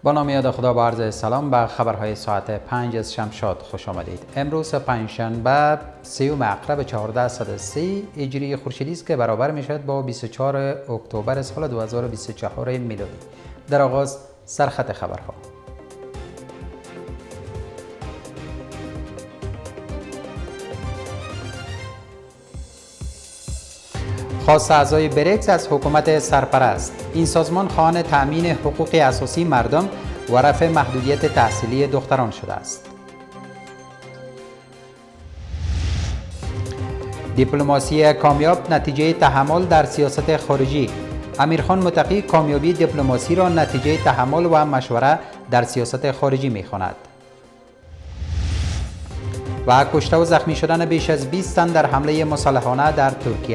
با نام یاد خدا با عرض سلام به خبرهای ساعت 5 از شمشاد خوش آمدید. امروز پنجشنبه 30 اکتبر 1403 هجری خورشیدی است که برابر می شود با 24 اکتبر سال 2024 میلادی. در آغاز سرخط خبرها. خواست اعضای بریکس از حکومت سرپرست. این سازمان خواهان تأمین حقوق اساسی مردم و رفع محدودیت تحصیلی دختران شده است. دیپلماسی کامیاب نتیجه تحمل در سیاست خارجی. امیرخان متقی کامیابی دیپلماسی را نتیجه تحمل و مشوره در سیاست خارجی می‌خواند. و کشته و زخمی شدن بیش از 20 تن در حمله مسلحانه در ترکیه.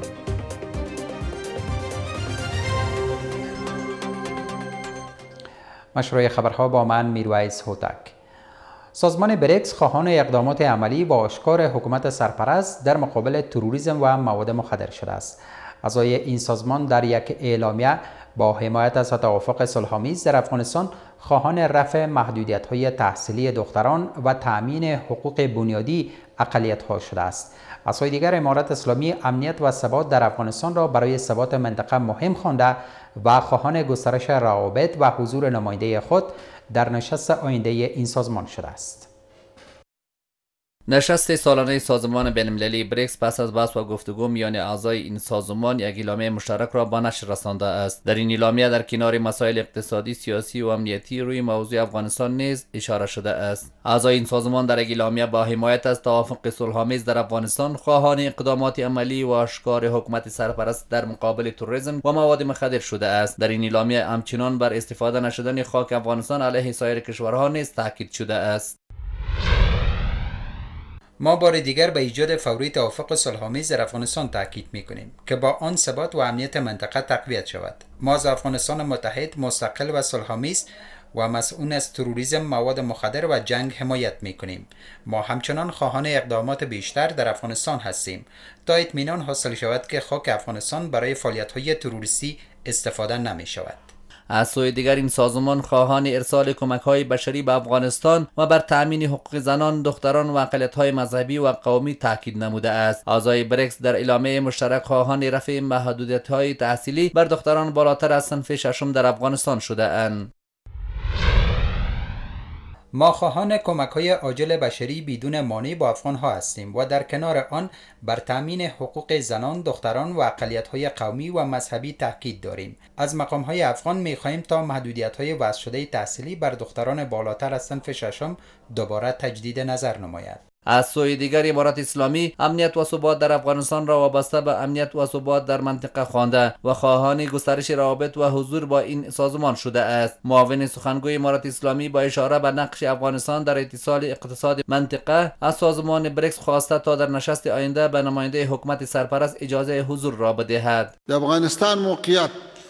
مشروع خبرها با من میرویس هوتک. سازمان بریکس خواهان اقدامات عملی و آشکار حکومت سرپرست در مقابل تروریسم و مواد مخدر شده است. اعضای این سازمان در یک اعلامیه با حمایت از توافق صلح‌آمیز در افغانستان خواهان رفع محدودیت‌های تحصیلی دختران و تأمین حقوق بنیادی اقلیت‌ها شده است. اعضای دیگر امارت اسلامی امنیت و ثبات در افغانستان را برای ثبات منطقه مهم خوانده و خواهان گسترش روابط و حضور نماینده خود در نشست آینده این سازمان شده است. نشست سالانه سازمان بین‌المللی بریکس پس از بحث و گفتگو میان اعضای این سازمان یک اعلامیه مشترک را به نشر رسانده است. در این اعلامیه در کنار مسائل اقتصادی، سیاسی و امنیتی روی موضوع افغانستان نیز اشاره شده است. اعضای این سازمان در اعلامیه با حمایت از توافق صلح‌آمیز در افغانستان خواهان اقدامات عملی و آشکار حکومت سرپرست در مقابل تروریسم و مواد مخدر شده است. در این اعلامیه همچنان بر استفاده نشدن خاک افغانستان علیه سایر کشورها نیز تاکید شده است. ما بار دیگر به ایجاد فوری توافق صلح‌آمیز در افغانستان تاکید می‌کنیم که با آن ثبات و امنیت منطقه تقویت شود. ما از افغانستان متحد، مستقل و صلح‌آمیز و مسئول از تروریسم، مواد مخدر و جنگ حمایت می‌کنیم. ما همچنان خواهان اقدامات بیشتر در افغانستان هستیم تا اطمینان حاصل شود که خاک افغانستان برای فعالیت‌های تروریستی استفاده نمی‌شود. از سوی دیگر این سازمان خواهان ارسال کمک‌های بشری به افغانستان و بر تأمین حقوق زنان، دختران و اقلیت‌های مذهبی و قومی تاکید نموده است. اعضای بریکس در اعلامیه مشترک خواهان رفع محدودیت‌های تحصیلی بر دختران بالاتر از صنف ششم در افغانستان شده اند. ما خواهان کمک‌های عاجل بشری بدون مانع با افغان‌ها هستیم و در کنار آن بر تأمین حقوق زنان، دختران و اقلیت‌های قومی و مذهبی تاکید داریم. از مقام‌های افغان می‌خواهیم تا محدودیت‌های وضع شده تحصیلی بر دختران بالاتر از صنف ششم دوباره تجدید نظر نماید. از سوی دیگر امارت اسلامی امنیت و ثبات در افغانستان را وابسته به امنیت و ثبات در منطقه خوانده و خواهان گسترش روابط و حضور با این سازمان شده است. معاون سخنگوی امارت اسلامی با اشاره به نقش افغانستان در اتصال اقتصاد منطقه از سازمان بریکس خواسته تا در نشست آینده به نماینده حکومت سرپرست اجازه حضور را بدهد. د افغانستان موقعیت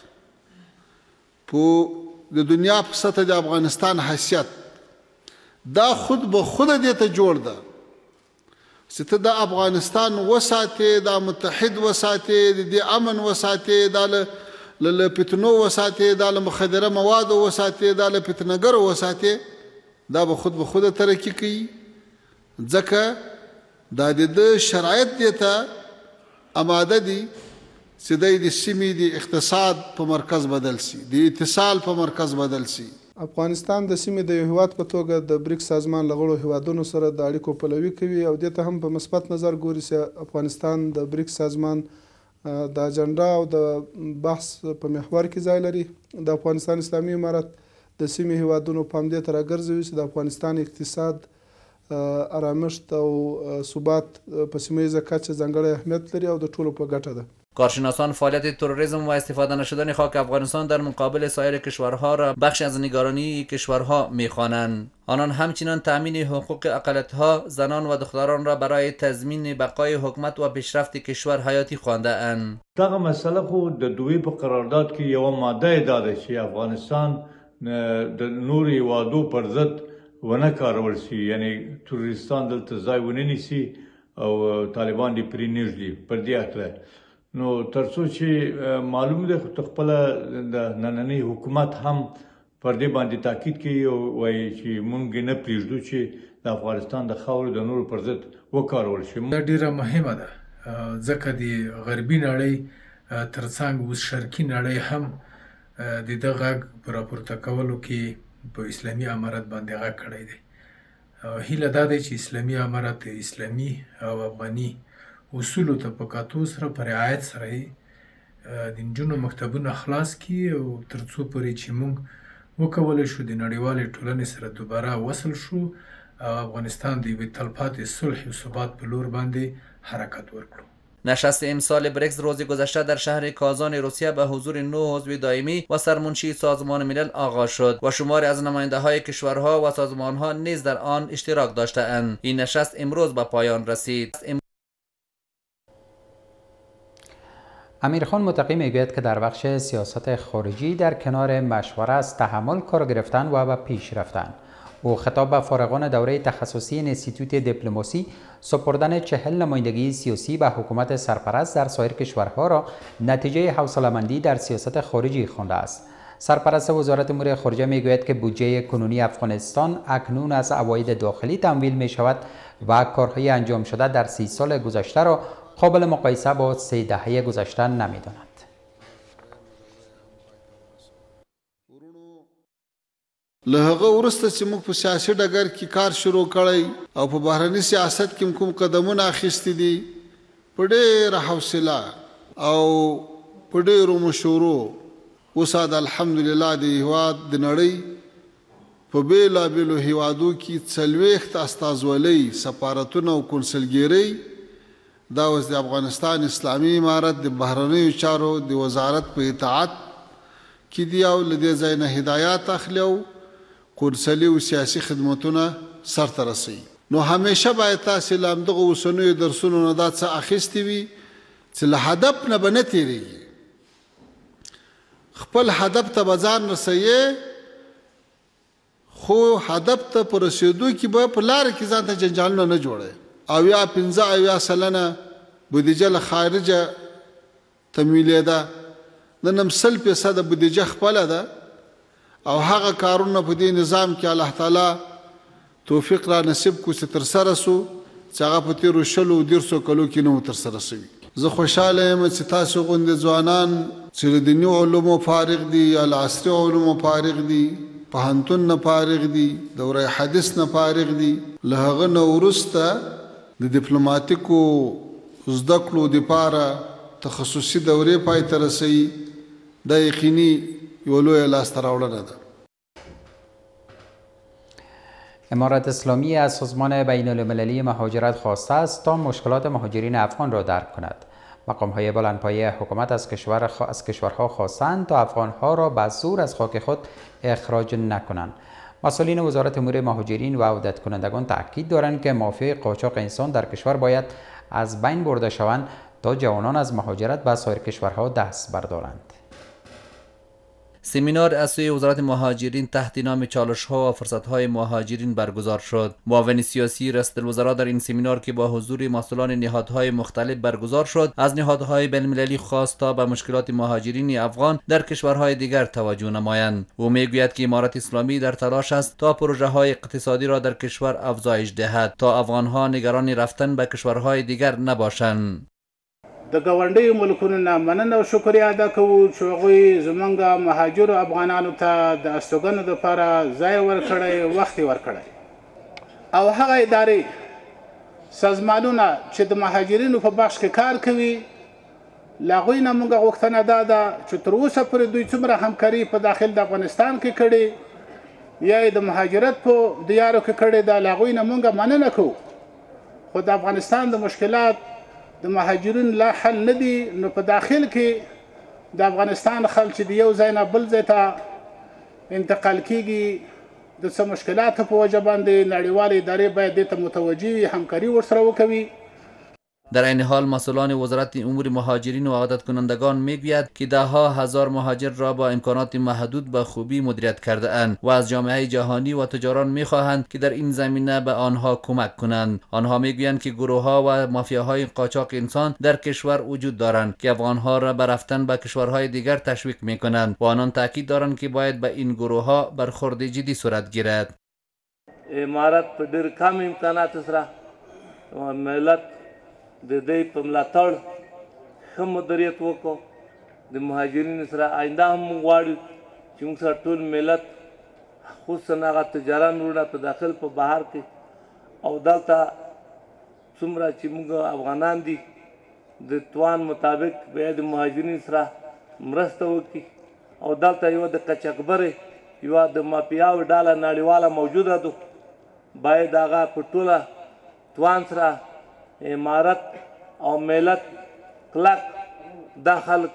په د دنیا په سطح د افغانستان حیثیت دا خود به خود دې ته جوړ ده چې ته د افغانستان وساتې، دا متحد وساتې، د دې امن وساتې، دا له فتنو وساتې، دا له مخدره موادو وساتې، دا له فتنهګرو وساتې، دا به خود ترقي کوي ځکه دا د شرایط دې ته آماده دي چې د سیمې د اقتصاد په مرکز بدل سي، د اتصال په مرکز بدل سي. افغانستان د سیمې د یو هیواد په توګه د بریکس سازمان له غړو هیوادونو سره د اړیکو پلوي کوي او دې ته هم په مثبت نظر ګوري چې افغانستان د بریکس سازمان د اجنډا او د بحث په محور کې ځای لري. د افغانستان اسلامي امارت د سیمې هیوادونو په همدې ته راګرځوي چې د افغانستان اقتصاد، آرامښت او ثبات په سیمه ییزه کچه ځانګړی اهمیت لري او د ټولو په ګټه ده. کارشناسان فعالیت تروریسم و استفاده نشدن خاک افغانستان در مقابل سایر کشورها را بخش از نگرانی کشورها می‌خوانند. آنان همچنان تأمین حقوق اقلیت‌ها، زنان و دختران را برای تضمین بقای حکومت و پیشرفت کشور حیاتی خوانده اند. دغه مسئله خو د دوی په قرارداد کې یو ماده ده چې افغانستان د نور هیوادو پر ضد ونه کارول شي، یعنی تروریستان دلته ځای ونه نیسي او طالبان دې پرې نږدې پر دې اټله. نو ترڅو چې معلوم دی خپل د نننی حکومت هم پر دې باندې تاکید کوي او وایي چې موږ نه پرېږدو چې د افغانستان د خاورې د نورو پر ضد وکارول شي. دا ډیره مهمه ده ځکه د غربي نړۍ ترڅنګ اوس شرقي نړۍ هم د دغه غږ په راپورته کولو کې په اسلامي امارت باندې غږ کړی دی. هیله دا دی چې اسلامي امارت اسلامي او افغاني اصولو ته په کاتو سره په رعایت سره د نجونو مکتبونه خلاص کړي او تر څو پورې چې موږ وکولی شو د نړیوالې ټولنې سره دوباره وصل شو او افغانستان د یوې تلپاتې صلح و ثبات په لور باندې حرکت ورکړو. نشست امسال بریکس روز گذشته در شهر کازان روسیه به حضور 9 عضو دائمی و سرمنشی سازمان ملل آغاز شد و شماری از نماینده های کشورها و سازمان ها نیز در آن اشتراک داشتند. این نشست امروز به پایان رسید. امیرخان متقی میگوید که در بخش سیاست خارجی در کنار مشوره از تحمل کار گرفتن و به پیش رفتن. او خطاب به فارغان دوره تخصصی انستیتوت دیپلماسی سپردن 40 نمایندگی سیاسی به حکومت سرپرست در سایر کشورها را نتیجه حوصله‌مندی در سیاست خارجی خوانده است. سرپرست وزارت امور خارجه میگوید که بودجه کنونی افغانستان اکنون از عواید داخلی تمویل می شود و کارهای انجام شده در 30 سال گذشته را قابل مقایسه با 3 دهه گذشته نمی‌داند. له هغه وروسته چې موږ په سیاسي ډګر کې کار شروع کړی او په بهرني سیاست کې کوم قدمونه اخیستي دي په ډېره حوصله او په ډېرو مشورو اوس الحمدلله د هېواد د نړۍ په بېلابېلو هېوادو کې 40 استازولۍ سفارتونه او کنسلګیرۍ دا اوس د افغانستان اسلامي امارت د بهرنیو چارو د وزارت په اطاعت کې دي او له دې ځای نه هدایات اخلي او قرصلی او سیاسي خدمتونه سرته رسوي. نو همیشه باید تاسې له همدغه اوسنیو درسونو نه دا څه اخیستي وي چې له هدف نه به نه تېرېږي. خپل هدف ته به ځان رسوي خو هدف ته په رسېدو کې به په لاره کې ځان ته جنجالونه نه جوړوي. او یا 15 بودیجه له خارجه تمویلېده نن هم 100% بودیجه خپله ده او هغه کارونه په دې نظام کې الله تعالی توفیق را نصیب کو چې ترسره سو چې هغه په تېرو 100 کلو کې نه و ترسره سوي. زه خوشحاله یم چې تاسو غوندې ځوانان چې د دیني علومو فارغ دي یا له عصري علومو فارغ دي پوهنتون نه فارغ دي دوره حدیث نه فارغ دي له هغه نه وروسته د ډیپلوماټیکو زده کړو دپاره تخصصي دورې پای ته رسوي دا یقیني یو لویه لاسته راوړنه ده. امارت اسلامی از سازمان بین المللی مهاجرت خواسته است تا مشکلات مهاجرین افغان را درک کند. مقام‌های بلندپایه حکومت از کشورها خواستند تا افغانها را به زور از خاک خود اخراج نکنند. مسئولین وزارت امور مهاجرین و عودت کنندگان تاکید دارند که مافیای قاچاق انسان در کشور باید از بین برده شوند تا جوانان از مهاجرت به سایر کشورها دست بردارند. سمینار از سوی وزارت مهاجرین تحت نام چالش‌ها و فرصت‌های مهاجرین برگزار شد. معاون سیاسی رئیس الوزراء در این سمینار که با حضور مسئولان نهادهای مختلف برگزار شد، از نهادهای بین‌المللی خواست تا به مشکلات مهاجرین افغان در کشورهای دیگر توجه نمایند. او میگوید که امارت اسلامی در تلاش است تا پروژه‌های اقتصادی را در کشور افزایش دهد تا افغان‌ها نگران رفتن به کشورهای دیگر نباشند. د ګاونډیو ملکونو نه مننه او شکریه ادا کوو چې هغوی زموږ مهاجرو افغانانو ته د استوګنو دپاره ځای ورکړی وخت یې ورکړی او هغه ادارې سازمانونه چې د مهاجرینو په بخش کې کار کوي له هغوی نه موږ غوښتنه دا ده چې تر اوسه پورې دوی څومره همکاري په داخل د افغانستان کې کړې یا یې د مهاجرت په دیارو کې کړې ده له هغوی نه موږ مننه کوو خو د افغانستان د مشکلات د مهاجرین لا حل نه دي نو په داخل کې د افغانستان خلک چې د یو ځای نه بل ځای ته انتقال کیږي د څه مشکلاتو په وجه باندې نړیوالې ادارې باید دې ته متوجه وي همکاري ورسره وکوي. در این حال مسئولان وزارت امور مهاجرین و عادت کنندگان میگوید که ده ها هزار مهاجر را با امکانات محدود به خوبی مدیریت کرده اند و از جامعه جهانی و تجاران میخواهند که در این زمینه به آنها کمک کنند. آنها میگویند که گروه ها و مافیاهای قاچاق انسان در کشور وجود دارند که افغانها را به رفتن به کشورهای دیگر تشویق میکنند و آنان تاکید دارند که باید به این گروه ها برخورد جدی صورت گیرد. امارت په ډېر کم امکاناتو سره ملت د دې په ملاتړ ښه مدیریت وکړو. د مهاجرینو سره آینده هم موږ غواړو چې موږ سره ټول ملت خصوصا هغه تجاران وروڼه په داخل په بهر کې او دلته څومره چې موږ افغانان دي د توان مطابق باید د مهاجرینو سره مرسته وکړي او دلته یوه د قچقبرې یوه د مافیاو ډله نړیواله موجوده ده، باید هغه په ټوله توان سره امارت او ملت کلک دا خلک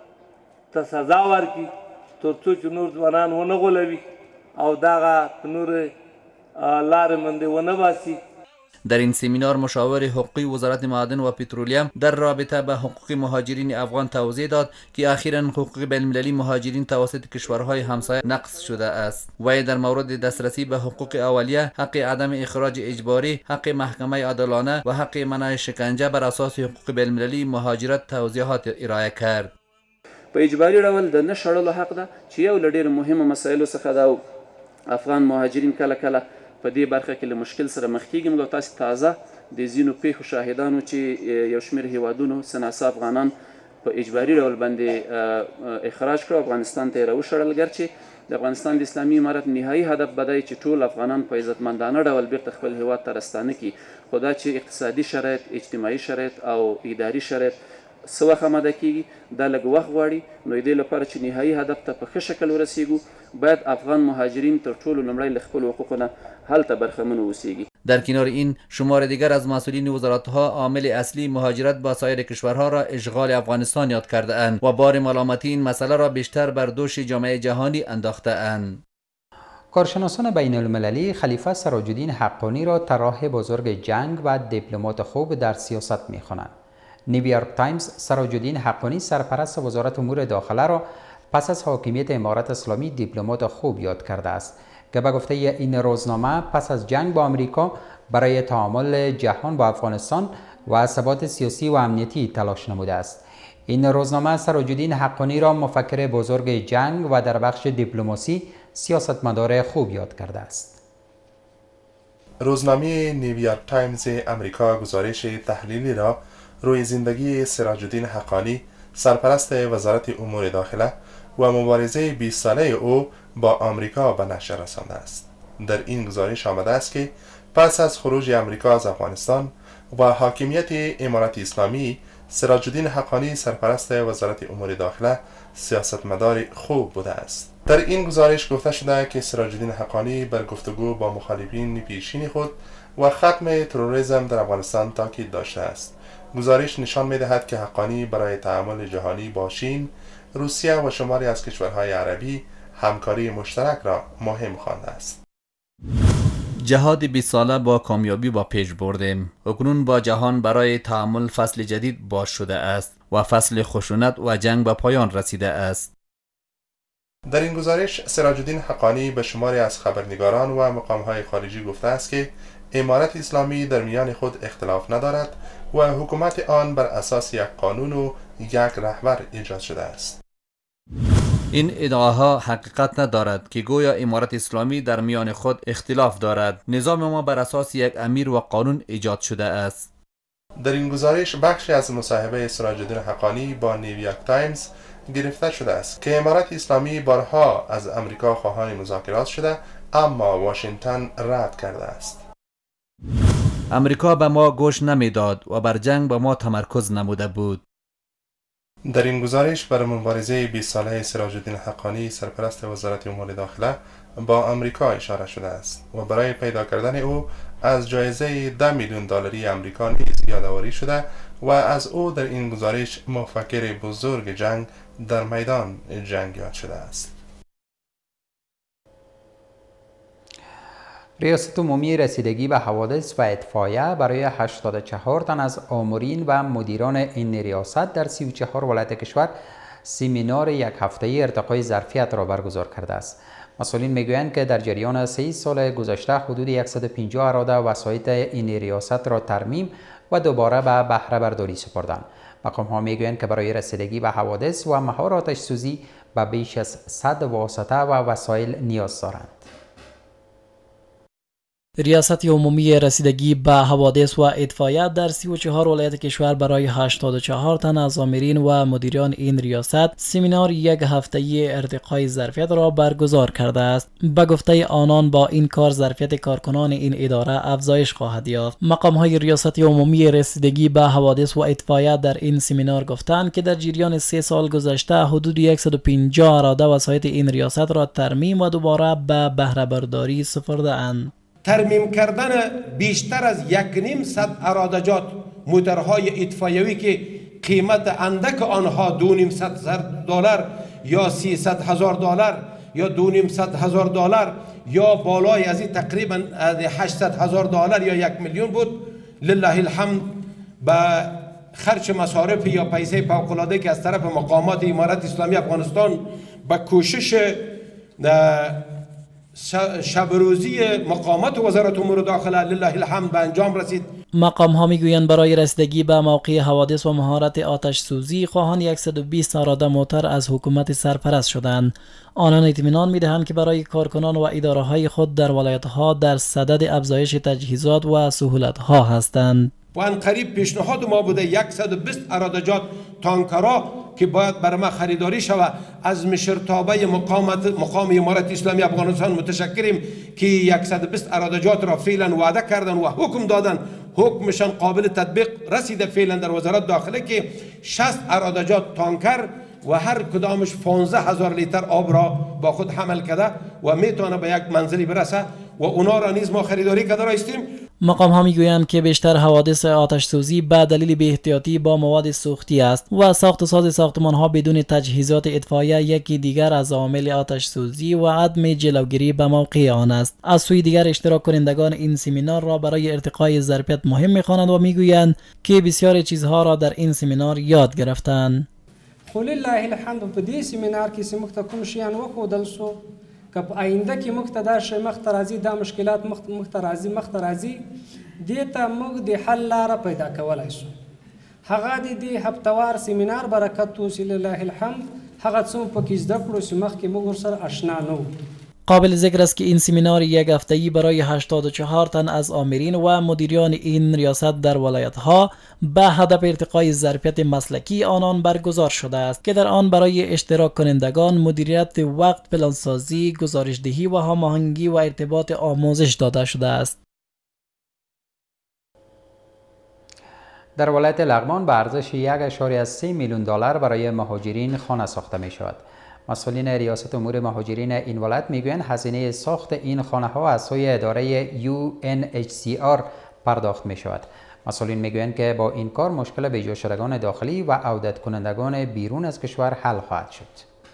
ته سزا ورکړي تر څو چې نور ځوانان ونه غولوي او دغه په نورې لارې باندې ونه باسي. در این سمینار مشاور حقوقی وزارت معدن و پترولیم در رابطه به حقوق مهاجرین افغان توضیح داد که اخیراً حقوق بین‌المللی مهاجرین توسط کشورهای همسایه نقض شده است. وی در مورد دسترسی به حقوق اولیه، حق عدم اخراج اجباری، حق محکمه عادلانه و حق منع شکنجه بر اساس حقوق بین‌المللی مهاجرت توضیحات ارائه کرد. په اجباري ډول د نه شړلو حق ده چې یو له ډېرو مهمو مسایلو څخه ده. افغان مهاجرین کله کله په دې برخه کې له مشکل سره مخ کېږي. موږ تاسو تازه د ځینو پیښو شاهدانو چې یو شمېر هیوادونو سناسا افغانان په اجباري ډول باندې اخراج کړو، افغانستان ته یې راوشړل. ګرچې د افغانستان د اسلامي امارت نهایي هدف به دی چې ټول افغانان په عزتمندانه ډول بیرته خپل هیواد ته راستانه کړي، خو دا چې اقتصادي شرایط، اجتماعي شرایط او اداري شرایط څه وخت آماده کېږي دا لږ وخت غواړي. نو د دې لپاره چې نهایي هدف ته په ښه شکل ورسیږو باید افغان مهاجرین تر ټولو لومړی له خپلو حقوقو نه هلته برخمن اوسیږي. در کنار این شمار دیگر از مسئولین وزارتها عامل اصلی مهاجرت با سایر کشورها را اشغال افغانستان یاد کرده اند و بار ملامتی این مسئله را بیشتر بر دوش جامعه جهانی انداخته اند. کارشناسان بین المللی خلیفه سراج‌الدین حقانی را طراح بزرگ جنگ و دیپلمات خوب در سیاست می‌خوانند. نیویورک تایمز سراج‌الدین حقانی سرپرست وزارت امور داخله را پس از حاکمیت امارت اسلامی دیپلمات خوب یاد کرده است که به گفته این روزنامه پس از جنگ با آمریکا برای تعامل جهان با افغانستان و ثبات سیاسی و امنیتی تلاش نموده است. این روزنامه سراج‌الدین حقانی را مفکر بزرگ جنگ و در بخش دیپلماسی سیاستمدار خوب یاد کرده است. روزنامه نیویورک تایمز امریکا گزارش تحلیلی را روی زندگی سراج‌الدین حقانی سرپرست وزارت امور داخله و مبارزه 20 ساله او با آمریکا به نشر رسانده است. در این گزارش آمده است که پس از خروج آمریکا از افغانستان و حاکمیت امارت اسلامی، سراج‌الدین حقانی سرپرست وزارت امور داخله سیاستمدار خوب بوده است. در این گزارش گفته شده که سراج‌الدین حقانی بر گفتگو با مخالفین پیشین خود و ختم تروریسم در افغانستان تاکید داشته است. گزارش نشان می‌دهد که حقانی برای تعامل جهانی با چین، روسیه و شماری از کشورهای عربی همکاری مشترک را مهم خوانده است. جهاد 20 ساله با کامیابی با پیش بردیم. اکنون با جهان برای تعامل فصل جدید باز شده است و فصل خشونت و جنگ به پایان رسیده است. در این گزارش سراج‌الدین حقانی به شماری از خبرنگاران و مقام‌های خارجی گفته است که امارت اسلامی در میان خود اختلاف ندارد و حکومت آن بر اساس یک قانون و یک رهبر ایجاد شده است. این ادعاها حقیقت ندارد که گویا امارت اسلامی در میان خود اختلاف دارد. نظام ما بر اساس یک امیر و قانون ایجاد شده است. در این گزارش بخشی از مصاحبه سراج‌الدین حقانی با نیویورک تایمز گرفته شده است که امارت اسلامی بارها از امریکا خواهان مذاکرات شده اما واشنگتن رد کرده است. امریکا به ما گوش نمیداد و بر جنگ به ما تمرکز نموده بود. در این گزارش بر مبارزه 20 ساله سراج‌الدین حقانی سرپرست وزارت امور داخله با آمریکا اشاره شده است و برای پیدا کردن او از جایزه 10 میلیون دلاری آمریکا نیز یادآوری شده و از او در این گزارش مفکر بزرگ جنگ در میدان جنگ یاد شده است. ریاست عمومی رسیدگی به حوادث و اطفایه برای 84 تن از آمورین و مدیران این ریاست در 34 ولایت کشور سمینار یک هفته‌ای ارتقای ظرفیت را برگزار کرده است. مسئولین میگویند که در جریان 3 سال گذشته حدود 150 اراده وسایط این ریاست را ترمیم و دوباره به بهره برداری سپردند. مقام ها میگویند که برای رسیدگی به حوادث و مهار آتش سوزی به بیش از 100 واسطه و وسایل نیاز دارند. ریاست عمومی رسیدگی به حوادث و اطفایه در 34 ولایت کشور برای 84 تن از آمرین و مدیران این ریاست سمینار یک هفته‌ای ارتقای ظرفیت را برگزار کرده است. به گفته آنان با این کار ظرفیت کارکنان این اداره افزایش خواهد یافت. مقام های ریاست عمومی رسیدگی به حوادث و اطفایه در این سمینار گفتند که در جریان 3 سال گذشته حدود 150 اراده وسایط این ریاست را ترمیم و دوباره به بهره برداری سپرده اند. ترمیم کردن بیشتر از 1.5 ارادجات موترهای اطفایوی که قیمت اندک آنها $2,500 یا $300,000 یا $2,500,000 یا بالای از این تقریبا $800,000 یا 1 میلیون بود. لله الحمد به خرج مصارف یا پیسه فوق‌العاده که از طرف مقامات امارت اسلامی افغانستان به کوشش شب روزی مقامات وزارت امور داخله لله الحمد به انجام رسید. مقام ها میگویند برای رسیدگی به موقع حوادث و مهارت آتش سوزی خواهان 120 اراده موتر از حکومت سرپرست شدند. آنان اطمینان میدهند که برای کارکنان و اداره های خود در ولایت ها در صدد افزایش تجهیزات و سهولت ها هستند. و ان قریب پیشنهاد ما بوده 120 ارادجات تانکرها که باید برای ما خریداری شود. از مشرتابه مقام امارت اسلامی افغانستان متشکریم که 120 ارادجات را فعلا وعده کردن و حکم دادن. حکمشان قابل تطبیق رسیده فعلا در وزارت داخله که 60 ارادجات تانکر و هر کدامش 15,000 لیتر آب را با خود حمل کرده و میتونه به یک منزلی برسه و اونا را نیز ما خریداری کرده هستیم. مقام ها میگویند که بیشتر حوادث آتش سوزی به دلیل بی‌احتیاطی با مواد سوختی است و ساخت و ساز ساختمان ها بدون تجهیزات اطفایه یکی دیگر از عوامل آتش سوزی و عدم جلوگیری به موقع آن است. از سوی دیگر اشتراک کنندگان این سمینار را برای ارتقای ظرفیت مهم می‌خوانند و میگویند که بسیار چیزها را در این سمینار یاد گرفتند. لله الحمد په دې سیمینار کې چې موږ ته کوم شیان وښودل سو که په آینده کې موږ ته دا شی مخته راځي دا مشکلات مخته راځي دې ته موږ د حل لاره پیدا کولی سو. هغه د دې هفتهوار سیمینار برکت و چې لله الحمد هغه څه مو پکې زده کړو چې مخکې موږ ورسره اشنا نه وو. قابل ذکر است که این سمینار یک هفته‌ای برای 84 تن از آمرین و مدیران این ریاست در ولایت ها به هدف ارتقای ظرفیت مسلکی آنان برگزار شده است که در آن برای اشتراک کنندگان مدیریت وقت، پلانسازی، گزارشدهی و هماهنگی و ارتباط آموزش داده شده است. در ولایت لغمان به ارزش 1.3 میلیون دلار برای مهاجرین خانه ساخته می شود. مسئولین ریاست امور مهاجرین این ولایت میگویند هزینه ساخت این خانه ها از سوی اداره UNHCR پرداخت می شود. مسئولین میگویند که با این کار مشکل بیجا شدگان داخلی و عودت کنندگان بیرون از کشور حل خواهد شد.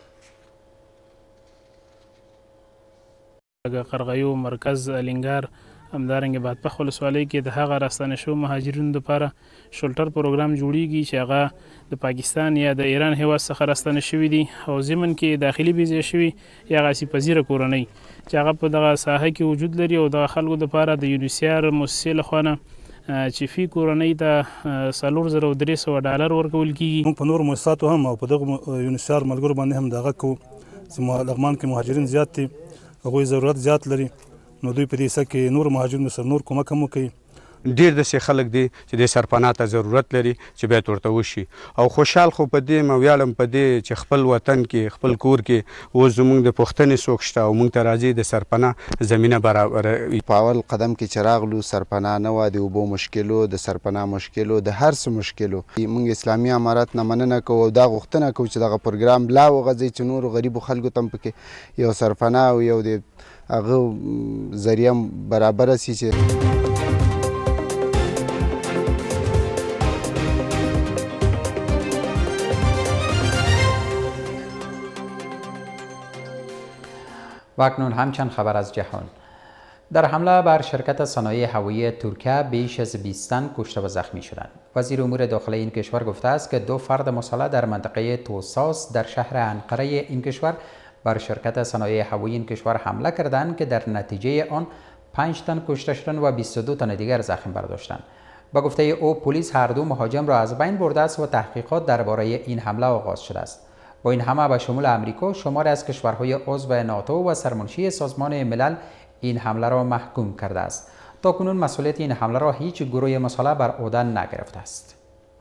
قرغیو مرکز الینګار همدارنګه بادپخ ولسوالۍ کې د هغه راستنه شو مهاجرینو لپاره شولټر پروګرام جوړیږي چې هغه د پاکستان یا د ایران هیواد څخه راستنه شوي دي او ضمن کې داخلي ویزې شوي یا غاسي پذیره کورنۍ چې هغه په دغه ساحه کې وجود لري او د خلکو لپاره د یونیسیار مؤسسې لخوا چې فی کورنۍ ته $4,300 ورکول کیږي. موږ په نور مؤسساتو هم او په دغه یونیسیار ملګرو باندې هم دغه کوو چې لغمان کې مهاجرین زیات دي، هغوی ضرورت زیات لري، نو دوی په دې څه کې نور مهاجرینو سره نور کومک هم وکوي. ډیر داسې خلک دي چې د سرپناه ته ضرورت لري چې باید ورته وشي او خوشحال خو په دې ما ویاړم په دې چې خپل وطن کې خپل کور کې اوس زموږ د پوښتنې څوک شته او موږ ته راځي د سرپناه زمینه برابروي. په اول قدم کې چې راغلو سرپناه نه وه، د اوبو مشکلو، د سرپناه مشکلو، د هر څه مشکلو. موږ اسلامي امارت نه مننه کوو او دا غوښتنه کوو چې دغه پروګرام لا وغځوي چې نورو غریبو خلکو ته هم پکې یو سرپناه او یو د هغه ذریعه برابره سي چې و اکنون همچند خبر از جهان. در حمله بر شرکت صنایع هوایی ترکیه بیش از 20 تن کشته و زخمی شدند. وزیر امور داخلی این کشور گفته است که 2 فرد مسلح در منطقه توساس در شهر انقره این کشور بر شرکت صنایع هوایی این کشور حمله کردند که در نتیجه آن 5 تن کشته شدند و 22 تن دیگر زخم برداشتند. با گفته او پلیس هر 2 مهاجم را از بین برده است و تحقیقات درباره این حمله آغاز شده است. با این همه به شمول امریکا، شماری از کشورهای عضو ناتو و سرمنشی سازمان ملل این حمله را محکوم کرده است. تاکنون مسئولیت این حمله را هیچ گروه مسلح بر عهده نگرفته است.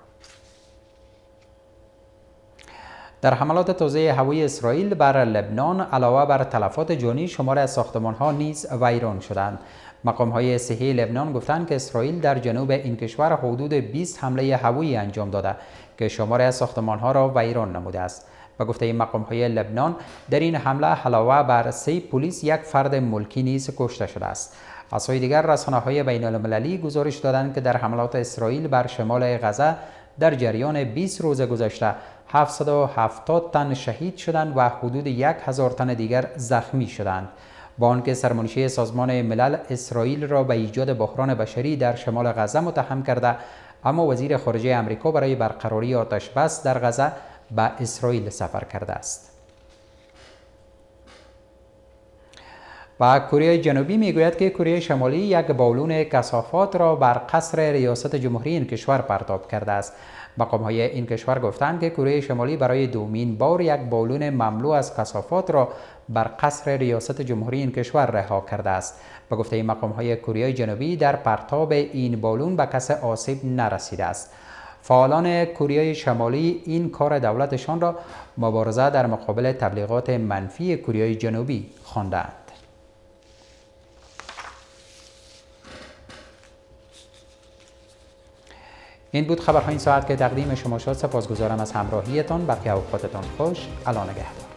در حملات تازه هوایی اسرائیل بر لبنان علاوه بر تلفات جانی، شماری از ساختمان‌ها نیز ویران شدند. مقام‌های صحی لبنان گفتند که اسرائیل در جنوب این کشور حدود 20 حمله هوایی انجام داده که شماری از ساختمان‌ها را ویران نموده است. به گفته مقام‌های لبنان، در این حمله علاوه بر 3 پلیس 1 فرد ملکی نیز کشته شده است. از سوی دیگر رسانه‌های بین‌المللی گزارش دادند که در حملات اسرائیل بر شمال غزه در جریان 20 روز گذشته 770 تن شهید شدند و حدود 1000 تن دیگر زخمی شدند. با آنکه سرمنشی سازمان ملل اسرائیل را به ایجاد بحران بشری در شمال غزه متهم کرده، اما وزیر خارجه آمریکا برای برقراری آتش بس در غزه به اسرائیل سفر کرده است. و کره جنوبی میگوید که کره شمالی یک بالون کثافات را بر قصر ریاست جمهوری این کشور پرتاب کرده است. مقام‌های این کشور گفتند که کره شمالی برای دومین بار یک بالون مملو از کثافات را بر قصر ریاست جمهوری این کشور رها کرده است. به گفته مقام‌های کره جنوبی، در پرتاب این بالون به کسی آسیب نرسیده است. فعالان کره شمالی این کار دولتشان را مبارزه در مقابل تبلیغات منفی کره جنوبی خواندند. این بود خبرهای این ساعت که تقدیم شما شد. سپاسگزارم از همراهیتان. بقیه اوقاتتان خوش. الا نگهدار.